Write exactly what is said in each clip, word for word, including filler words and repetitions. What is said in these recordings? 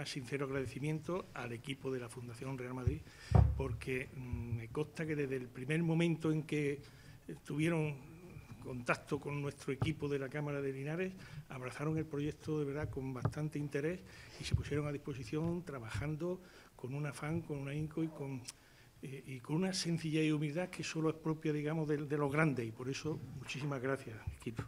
más sincero agradecimiento al equipo de la Fundación Real Madrid, porque me consta que desde el primer momento en que tuvieron contacto con nuestro equipo de la Cámara de Linares, abrazaron el proyecto de verdad con bastante interés y se pusieron a disposición trabajando con un afán, con un ahínco y con, eh, y con una sencillez y humildad que solo es propia, digamos, de, de los grandes, y por eso muchísimas gracias, equipo.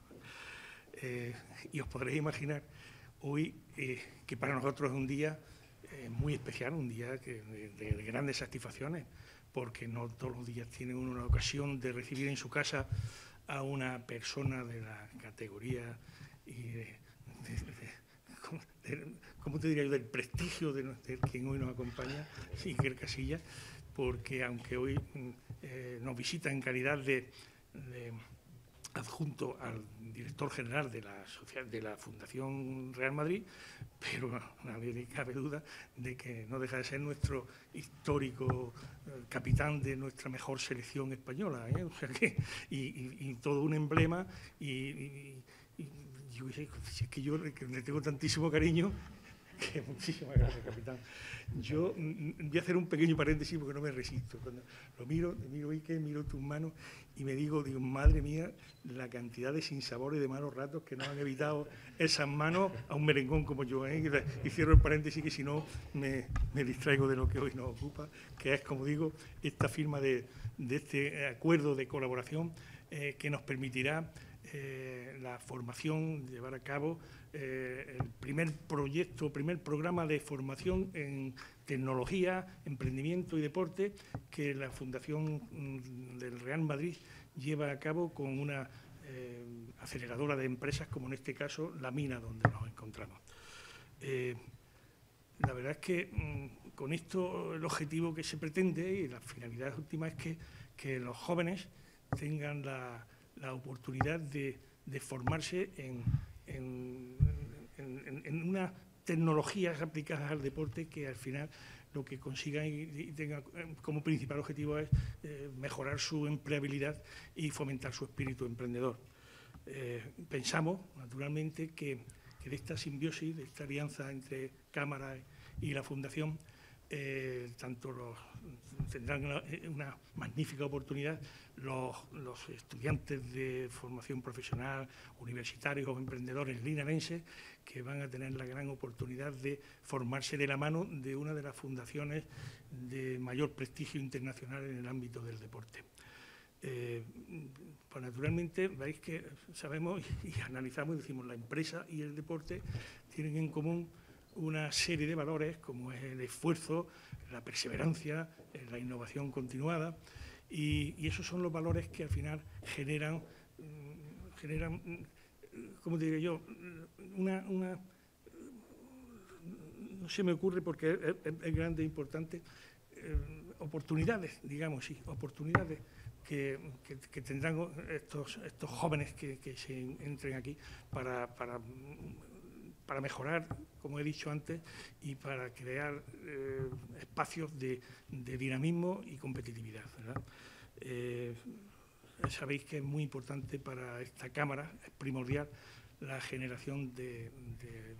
Eh, y os podréis imaginar hoy eh, que para nosotros es un día eh, muy especial, un día que, de, de grandes satisfacciones, porque no todos los días tiene uno la ocasión de recibir en su casa a una persona de la categoría y de, de, de, de, ¿cómo te diría yo?, del prestigio de, de quien hoy nos acompaña, Iker Casillas, porque aunque hoy eh, nos visita en calidad de, de adjunto al director general de la, de la Fundación Real Madrid, pero a nadie le cabe duda de que no deja de ser nuestro histórico eh, capitán de nuestra mejor selección española, ¿eh? O sea que, y, y, y todo un emblema, y, y, y yo, si es que yo que le tengo tantísimo cariño, que muchísimas gracias, capitán. Yo mm, voy a hacer un pequeño paréntesis porque no me resisto. Cuando lo miro, miro Iker, miro tus manos y me digo, digo, madre mía, la cantidad de sinsabores y de malos ratos que nos han evitado esas manos a un merengón como yo, ¿eh? Y cierro el paréntesis que si no me, me distraigo de lo que hoy nos ocupa, que es, como digo, esta firma de, de este acuerdo de colaboración eh, que nos permitirá Eh, la formación, llevar a cabo eh, el primer proyecto, primer programa de formación en tecnología, emprendimiento y deporte que la Fundación del Real Madrid lleva a cabo con una eh, aceleradora de empresas, como en este caso la mina donde nos encontramos. Eh, la verdad es que mm, con esto el objetivo que se pretende y la finalidad última es que, que los jóvenes tengan la la oportunidad de, de formarse en, en, en, en unas tecnologías aplicadas al deporte que al final lo que consigan y, y tenga como principal objetivo es eh, mejorar su empleabilidad y fomentar su espíritu emprendedor. Eh, pensamos, naturalmente, que, que de esta simbiosis, de esta alianza entre Cámara y la Fundación, Eh, tanto los, tendrán una, una magnífica oportunidad los, los estudiantes de formación profesional, universitarios o emprendedores linarenses, que van a tener la gran oportunidad de formarse de la mano de una de las fundaciones de mayor prestigio internacional en el ámbito del deporte. Eh, pues naturalmente veis que sabemos y, y analizamos y decimos la empresa y el deporte tienen en común una serie de valores como es el esfuerzo, la perseverancia, la innovación continuada y, y esos son los valores que al final generan, generan ¿cómo te diré yo? Una, una, no se me ocurre porque es, es, es grande e importante, eh, oportunidades, digamos, sí, oportunidades que, que, que tendrán estos, estos jóvenes que, que se entren aquí para, para para mejorar, como he dicho antes, y para crear eh, espacios de, de dinamismo y competitividad, ¿verdad? Eh, sabéis que es muy importante para esta Cámara, es primordial la generación de... de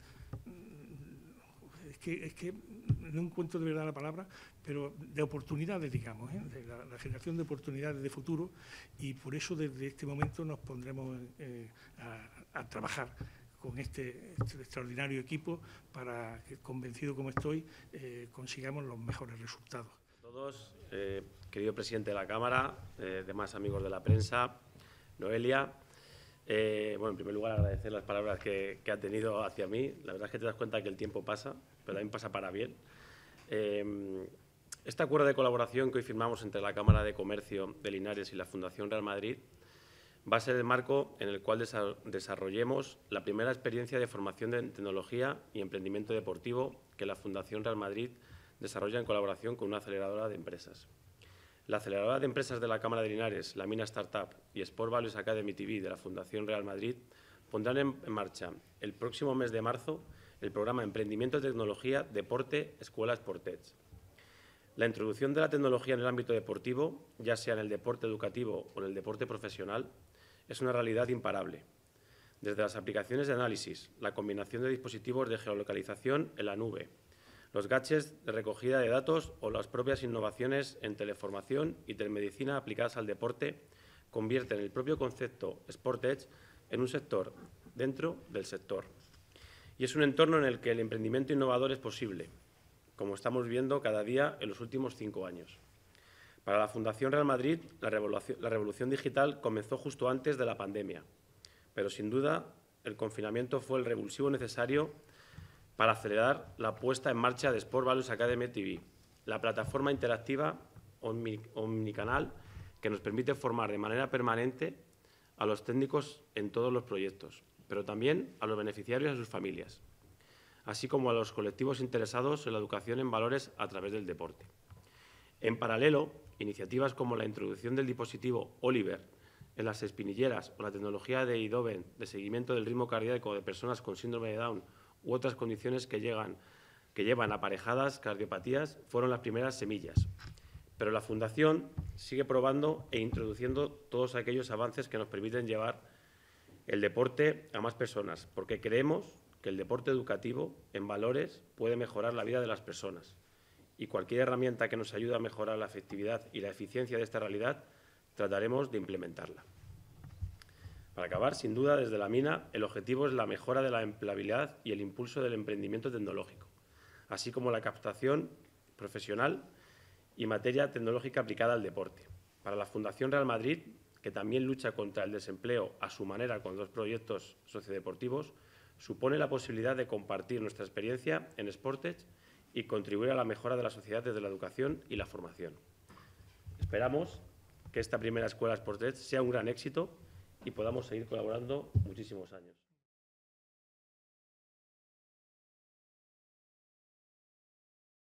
es, que, es que no encuentro de verdad la palabra, pero de oportunidades, digamos, ¿eh? de la, la generación de oportunidades de futuro, y por eso desde este momento nos pondremos eh, a, a trabajar con este, este extraordinario equipo para que, convencido como estoy, eh, consigamos los mejores resultados. A todos, eh, querido presidente de la Cámara, eh, demás amigos de la prensa, Noelia, eh, bueno, en primer lugar agradecer las palabras que, que ha tenido hacia mí. La verdad es que te das cuenta que el tiempo pasa, pero también pasa para bien. Eh, este acuerdo de colaboración que hoy firmamos entre la Cámara de Comercio de Linares y la Fundación Real Madrid va a ser el marco en el cual desarrollemos la primera experiencia de formación en tecnología y emprendimiento deportivo que la Fundación Real Madrid desarrolla en colaboración con una aceleradora de empresas. La aceleradora de empresas de la Cámara de Linares, la Mina Startup y Sport Values Academy T V de la Fundación Real Madrid pondrán en marcha el próximo mes de marzo el programa Emprendimiento de Tecnología, Deporte, Escuela Sportets. La introducción de la tecnología en el ámbito deportivo, ya sea en el deporte educativo o en el deporte profesional, es una realidad imparable. desde las aplicaciones de análisis, la combinación de dispositivos de geolocalización en la nube, los gadgets de recogida de datos o las propias innovaciones en teleformación y telemedicina aplicadas al deporte, convierten el propio concepto SportEdge en un sector dentro del sector. Y es un entorno en el que el emprendimiento innovador es posible, como estamos viendo cada día en los últimos cinco años. Para la Fundación Real Madrid, la revolución, la revolución digital comenzó justo antes de la pandemia, pero sin duda el confinamiento fue el revulsivo necesario para acelerar la puesta en marcha de Sport Values Academy T V, la plataforma interactiva omnicanal que nos permite formar de manera permanente a los técnicos en todos los proyectos, pero también a los beneficiarios y a sus familias, así como a los colectivos interesados en la educación en valores a través del deporte. En paralelo, iniciativas como la introducción del dispositivo Oliver en las espinilleras o la tecnología de Idoven de seguimiento del ritmo cardíaco de personas con síndrome de Down u otras condiciones que, llegan, que llevan aparejadas cardiopatías fueron las primeras semillas. Pero la Fundación sigue probando e introduciendo todos aquellos avances que nos permiten llevar el deporte a más personas, porque creemos que el deporte educativo en valores puede mejorar la vida de las personas y cualquier herramienta que nos ayude a mejorar la efectividad y la eficiencia de esta realidad trataremos de implementarla. Para acabar, sin duda, desde la mina, el objetivo es la mejora de la empleabilidad y el impulso del emprendimiento tecnológico, así como la captación profesional y materia tecnológica aplicada al deporte. Para la Fundación Real Madrid, que también lucha contra el desempleo a su manera con dos proyectos sociodeportivos, supone la posibilidad de compartir nuestra experiencia en SportEdge y contribuir a la mejora de la sociedad desde la educación y la formación. Esperamos que esta primera escuela SportEdge sea un gran éxito y podamos seguir colaborando muchísimos años.